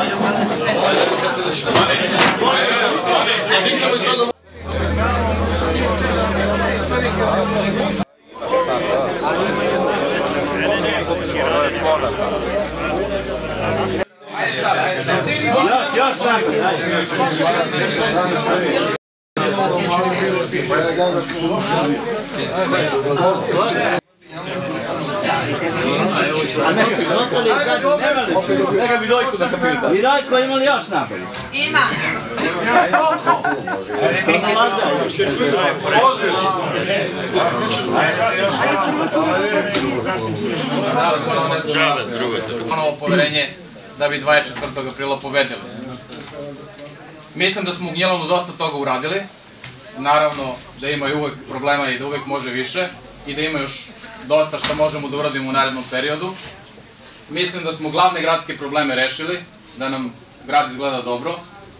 Još napred, Neka bi Dojku da kapita. I Dojko ima li još napred? Ima. Ponovo poverenje da bi 24. aprila pobedili. Mislim da smo u Gnjilanu dosta toga uradili. Naravno da ima i uvek problema i da uvek može više i da ima još dosta što možemo da uradimo u narednom periodu. Mislim da smo glavne gradske probleme rešili, da nam grad izgleda dobro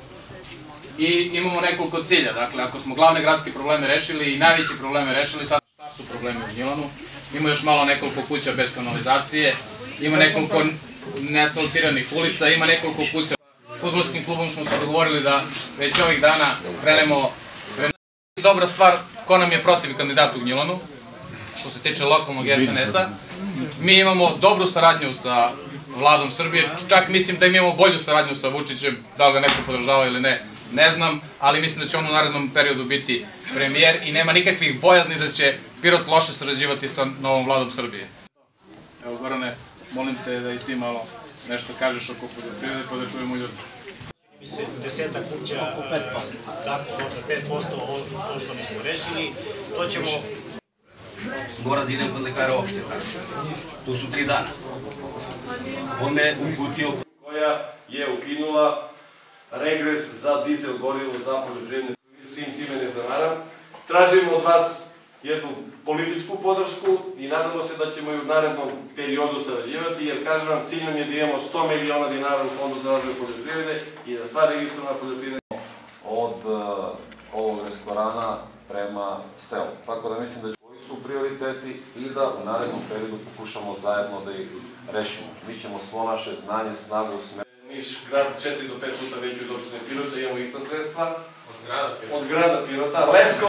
i imamo nekoliko cilja. Dakle, ako smo glavne gradske probleme rešili i najveće probleme rešili, sad šta su problemi u Gnjilanu? Ima još malo nekoliko kuća bez kanalizacije, ima nekoliko neasfaltiranih ulica, ima nekoliko kuća. Fudbalskim klubom smo se dogovorili da već ovih dana krenemo. Dobra stvar, ko nam je protiv kandidata u Gnjilanu, što se tiče lokalnog SNS-a. Mi imamo dobru saradnju sa Vladom Srbije, čak mislim da imamo bolju saradnju sa Vučićem, da li ga neko podržava ili ne, ne znam, ali mislim da će on u narednom periodu biti premijer i nema nikakvih bojazni da će Pirot loše sarađivati sa novom Vladom Srbije. Evo, Gorane, molim te da i ti malo nešto kažeš oko poljoprivrede, pa da čujemo ljudi. Mislim, 10 kuća, tako, možda 5% to što nismo rešili, to ćemo... Mora da idem kod lekara opšte, tu su 3 dana. On me uputio... Koja je ukinula regres za dizel gorivo za poljoprivredne, svim time ne zamaram. Tražimo od vas jednu političku podršku i nadamo se da ćemo i u narednom periodu sarađivati, jer kažem vam, cilj nam je da imamo 100 miliona dinara u Fondu za razvoj poljoprivrede i da sva registrovana poljoprivreda od ovog restorana prema selu. Tako da mislim da koji su prioriteti i da u narednom periodu pokušamo zajedno da ih rešimo. Mi ćemo svo naše znanje, snagu usmeriti. Niš, grad 4 do 5 puta veći od opštine Pirota, imamo ista sredstva. Od grada Pirota. Lesko